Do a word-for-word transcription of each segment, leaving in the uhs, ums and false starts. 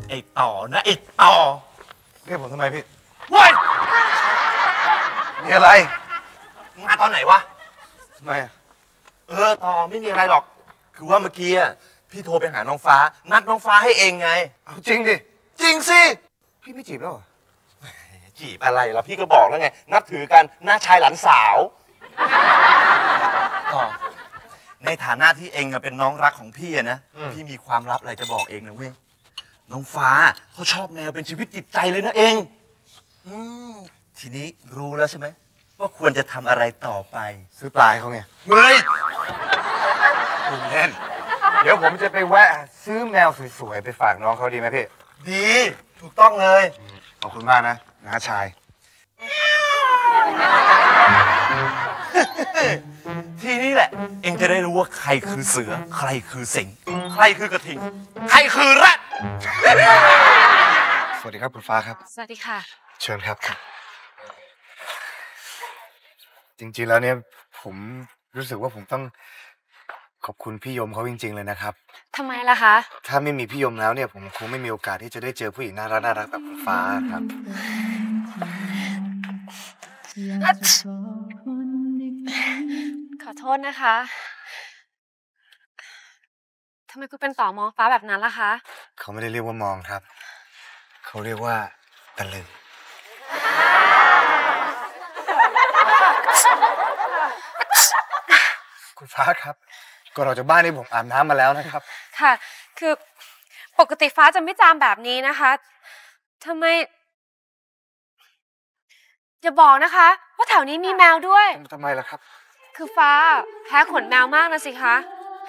ไอ้ต่อนะไอ้ต่อเรียกผมทำไมพี่เว้ยมีอะไรมาตอนไหนวะทำไมเออต่อไม่มีอะไรหรอกคือว่าเมื่อกี้พี่โทรไปหาน้องฟ้านัดน้องฟ้าให้เองไงเอาจริงดิจริงสิพี่ไม่จีบแล้วเหรอจีบอะไรล่ะพี่ก็บอกแล้วไงนับถือกันหน้าชายหลานสาวต่อในฐานะที่เองเป็นน้องรักของพี่นะพี่มีความลับอะไรจะบอกเองนะเว้ยน้องฟ้าเขาชอบแมวเป็นชีวิตจิตใจเลยนะเองอืมทีนี้รู้แล้วใช่ไหมว่าควรจะทำอะไรต่อไปซื้อปลายเขาไงเฮ้ยคุณเล่นเดี๋ยวผมจะไปแวะซื้อแมวสวยๆไปฝากน้องเขาดีไหมพี่ดีถูกต้องเลยขอบคุณมากนะน้าชายทีนี้แหละเองจะได้รู้ว่าใครคือเสือใครคือสิงใครคือกระทิงใครคือแรดสวัสดีครับคุณฟ้าครับสวัสดีค่ะเชิญครับจริงๆแล้วเนี่ยผมรู้สึกว่าผมต้องขอบคุณพี่ยมเขาจริงๆเลยนะครับทำไมล่ะคะถ้าไม่มีพี่ยมแล้วเนี่ยผมคงไม่มีโอกาสที่จะได้เจอผู้หญิงน่ารักน่ารักแบบคุณฟ้าครับขอโทษนะคะทำไมคุณเป็นต่อมองฟ้าแบบนั้นล่ะคะเขาไม่ได้เรียกว่ามองครับเขาเรียกว่าตะลึงคุณฟ้าครับก่อนออกจากบ้านนี่ผมอาบน้ำมาแล้วนะครับค่ะคือปกติฟ้าจะไม่จามแบบนี้นะคะทำไมอย่าบอกนะคะว่าแถวนี้มีแมวด้วยทำไมล่ะครับคือฟ้าแพ้ขนแมวมากนะสิคะ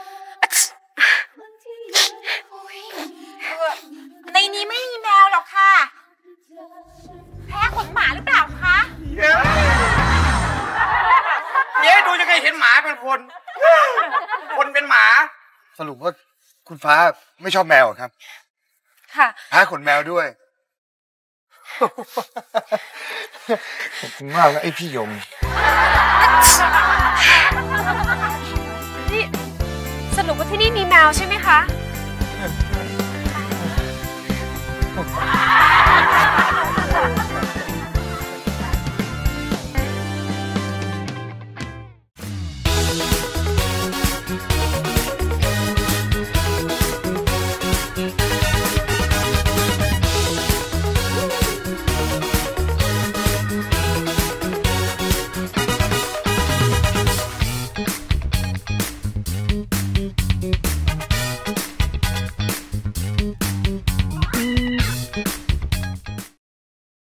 ในนี้ไม่มีแมวหรอกค่ะแพ้ขนหมาหรือเปล่าคะเย้ดูยังไงเห็นหมาเป็นคนคนเป็นหมาสรุปว่าคุณฟ้าไม่ชอบแมวครับค่ะแพ้ขนแมวด้วยขอบคุณมากนะไอพี่ยมนี่สรุปว่าที่นี่มีแมวใช่ไหมคะ